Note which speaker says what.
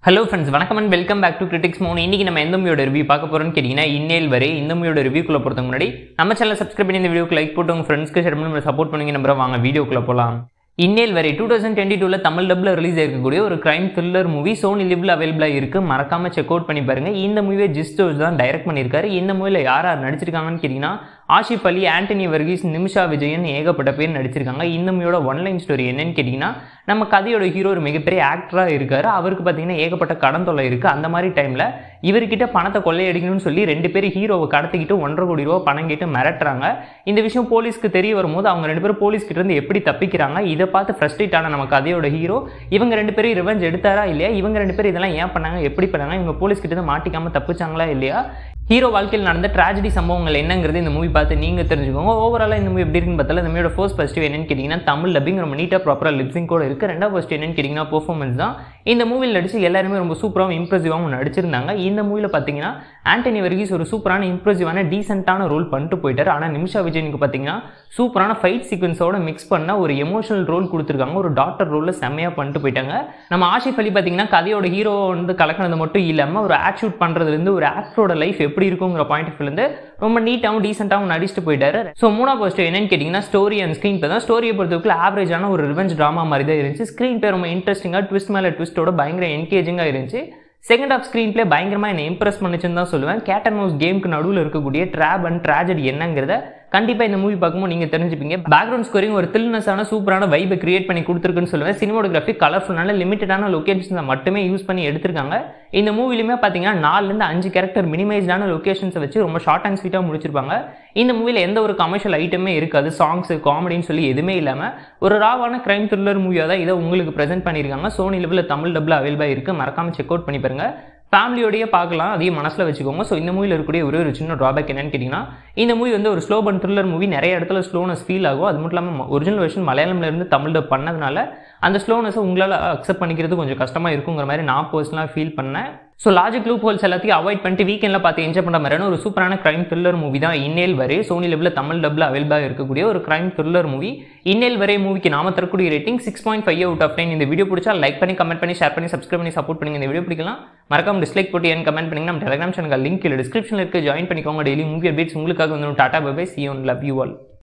Speaker 1: Hello friends, வணக்கம் and welcome back to critics மோன். இன்னைக்கு நம்ம எந்த மூவியோட ரிவ்யூ பார்க்க போறோம்னு கேட்டீங்கன்னா, இன்னேல் வரை இந்த மூவியோட ரிவ்யூக்குள்ள போறதுக்கு முன்னாடி நம்ம சேனலை சப்ஸ்கிரைப் பண்ணி இந்த வீடியோக்கு லைக் போட்டு உங்க ஃப்ரெண்ட்ஸ்க்கு ஷேர் பண்ணி நம்ம சப்போர்ட் பண்ணுங்க. நம்புற வாங்க வீடியோக்குள்ள போலாம். இன்னேல் வரை 2022 தமிழ் டப்ல ரிலீஸ் ஆயிருக்கக்கூடிய ஒரு கிரைம் த்ரில்லர் மூவி சோனி லிவ்ல அவைலபிளா இருக்கு. மறக்காம செக் அவுட் பண்ணி பாருங்க. இந்த மூவியை ஜிஸ்டோஸ் தான் டைரக்ட் பண்ணியிருக்காரு. இந்த மூவில யார் யார் நடிச்சிருக்காங்கன்னு கேட்டீங்கன்னா, ஆஷிப் அலி, ஆண்டனி வர்கீஸ், நிமிஷா விஜயன் ஏகப்பட்ட பேர் நடிச்சிருக்காங்க. இந்த மூவியோட ஒன்லைன் ஸ்டோரி என்னன்னு கேட்டிங்கன்னா, நம்ம கதையோட ஹீரோ ஒரு மிகப்பெரிய ஆக்டராக இருக்காரு. அவருக்கு பார்த்தீங்கன்னா ஏகப்பட்ட கடன் தொல்லை இருக்குது. அந்த மாதிரி டைமில் இவர்கிட்ட பணத்தை கொள்ளையடிக்கணும்னு சொல்லி 2 பேர் ஹீரோவை கடத்திக்கிட்டு 1.5 கோடி ரூபா பணம் கேட்டு மிரட்டுறாங்க. இந்த விஷயம் போலீஸ்க்கு தெரிய வரும்போது அவங்க 2 பேரும் போலீஸ்கிட்ட இருந்து எப்படி தப்பிக்கிறாங்க, இதை பார்த்து ஃப்ரஸ்ட்ரேட் ஆன நம்ம கதையோட ஹீரோ இவங்க 2 பேரும் ரிவெஞ்ச் எடுத்தாரா இல்லையா, இவங்க 2 பேரும் இதெல்லாம் ஏன் பண்ணாங்க, எப்படி பண்ணாங்க, இவங்க போலீஸ்கிட்ட இருந்து மாட்டிக்காமல் தப்பிச்சாங்களா இல்லையா, ஹீரோ வாழ்க்கையில் நடந்த ட்ராஜடி சம்பவங்கள் என்னங்கிறது இந்த மூவி பார்த்து நீங்கள் தெரிஞ்சுக்கோங்க. ஓவராலாக இந்த மூவி எப்படி இருக்குன்னு பார்த்தால இந்த மூவியோட ஃபர்ஸ்ட் பாசிட்டிவ் என்னன்னு கேட்டிங்கன்னா, தமிழ் டப்பிங் ரொம்ப நீட்டாக ப்ராப்பராக லிப்ஸிங் கூட இருக்குது. ரெண்டாவது பாசிட்டிவ் என்னன்னு கேட்டிங்கன்னா, பெர்ஃபார்மன்ஸ் தான். இந்த மூவியில் நடிச்சு எல்லாருமே ரொம்ப சூப்பராகவும் இம்ப்ரெசிவாகவும் நடிச்சிருந்தாங்க. இந்த மூவியில் பார்த்தீங்கன்னா ஆண்டனி வர்கீஸ் ஒரு சூப்பரான இம்ப்ரெசிவான டீசென்ட்டான ரோல் பண்ணிட்டு போயிட்டார். ஆனால் நிமிஷா விஜயனுக்கு பார்த்தீங்கன்னா சூப்பரான ஃபைட் சீக்வன்ஸோட மிக்ஸ் பண்ண ஒரு எமோஷனல் ரோல் கொடுத்துருக்காங்க. ஒரு டாக்டர் ரோலில் செம்மையாக பண்ணிட்டு போயிட்டாங்க. நம்ம ஆஷிப் அலி பார்த்தீங்கன்னா கதையோட ஹீரோ வந்து கலக்கினது மட்டும் இல்லாமல் ஒரு ஆக்ட் ஷூட் பண்ணுறதுலேருந்து ஒரு ஆக்டரோட லைஃப் எப்படி இருக்குங்கிற பாயிண்ட் ஆஃப் வியூலேருந்து ரொம்ப நீட்டாகவும் டீசென்ட்டாகவும் நடிச்சுட்டு போயிட்டாரு. ஸோ மூணாவது பாசிட்டிவ் என்னன்னு கேட்டிங்கன்னா, ஸ்டோரி அண்ட் ஸ்க்ரீன் பிளே தான். ஸ்டோரியை பொறுத்தவரைக்கும் ஆவரேஜான ஒரு ரிவெஞ்ச் ட்ராமா மாதிரி தான் இருந்துச்சு. ஸ்க்ரீன் பிளே ரொம்ப இன்ட்ரெஸ்டிங்காக ட்விஸ்ட் மேலே ட்விஸ்ட்டோட பயங்கர என்கேஜிங்காக இருந்துச்சு. செகண்ட் ஆஃப் ஸ்க்ரீன் பிளே பயங்கரமாக என்னை இம்ப்ரெஸ் பண்ணிச்சுன்னு தான் சொல்லுவேன். கேட் அண்ட் மவுஸ் கேமுக்கு நடுவில் இருக்கக்கூடிய ட்ராப் அண்ட் ட்ராஜடி என்னங்கிறத கண்டிப்பாக இந்த மூவி பார்க்கும்போது நீங்கள் தெரிஞ்சுப்பீங்க. பேக்ரவுண்ட் ஸ்கோரிங் ஒரு தில்னஸான சூப்பரான வைபை கிரியேட் பண்ணி கொடுத்துருக்குன்னு சொல்லுவேன். சினிமோகிராஃபி கலர்ஃபுல்லான லிமிட்டடான லொக்கேஷன்ஸை மட்டுமே யூஸ் பண்ணி எடுத்திருக்காங்க. இந்த மூவிலுமே பார்த்தீங்கன்னா 4லேருந்து 5 கேரக்டர் மினிமைஸ்டான லொக்கேஷன்ஸை வச்சு ரொம்ப ஷார்ட் அண்ட் ஸ்வீட்டாக முடிச்சிருப்பாங்க. இந்த மூவியில் எந்த ஒரு கமர்ஷியல் ஐட்டமே இருக்காது. சாங்ஸு காமெடின்னு சொல்லி எதுவுமே இல்லாமல் ஒரு ராவான கிரைம் த்ரில்லர் மூவியாக தான் இதை உங்களுக்கு ப்ரெசென்ட் பண்ணியிருக்காங்க. சோனி லெவலில் தமிழ் டப்பில் அவைலபிளாக இருக்குது. மறக்காமல் செக் அவுட் பண்ணி பாருங்க. ஃபேமிலியோடையே பார்க்கலாம், அதையும் மனசில் வச்சுக்கோங்க. ஸோ இந்த மூவியில் இருக்கக்கூடிய ஒரு சின்ன ட்ராபேக் என்னன்னு கேட்டிங்கன்னா, இந்த மூவி வந்து ஒரு ஸ்லோ பன் த்ரில்லர் மூவி. நிறைய இடத்துல ஸ்லோனஸ் ஃபீல் ஆகும். அது மட்டும் இல்லாமல் ஒரிஜினல் வெர்ஷன் மலையாளம்லேருந்து தமிழ் டப் பண்ணதுனால அந்த ஸ்லோனஸை உங்களால் அக்செப்ட் பண்ணிக்கிறது கொஞ்சம் கஷ்டமாக இருக்குங்கிற மாதிரி நான் பர்சனலாக ஃபீல் பண்ணேன். ஸோ லாஜிக் லூப் ஹோல்ஸ் எல்லாத்தையும் அவாய்ட் பண்ணிட்டு வீக்கெண்டில் பார்த்து என்ஜாய் பண்ணுற மாதிரியான ஒரு சூப்பரான கிரைம் த்ரில்லர் மூவி தான் இன்னேல் வரை. சோனி லெவலில் தமிழ் டப்பில் அவைலபிளாக இருக்கக்கூடிய ஒரு கிரைம் த்ரில்லர் மூவி. இன்னேல் வரை மூவிக்கு நாம தரக்கூடிய ரேட்டிங் 6.5 out of 10. இந்த வீடியோ பிடிச்சா லைக் பண்ணி, கமெண்ட் பண்ணி, ஷேர் பண்ணி, சப்ஸ்கிரைப் பண்ணி சப்போர்ட் பண்ணுங்க. இந்த வீடியோ பிடிக்கலாம் மறக்காம டிஸ்லைக் போட்டு ஏன் கமெண்ட் பண்ணுங்க. நம்ம டெலிகிராம் சேனல் லிங்க் டிஸ்கிரிப்ஷனில் இருக்க ஜாயின் பண்ணிக்கோங்க. டெய்லி மூவி அப்டேட்ஸ் உங்களுக்காக வந்து tata bye bye, see you and love you all.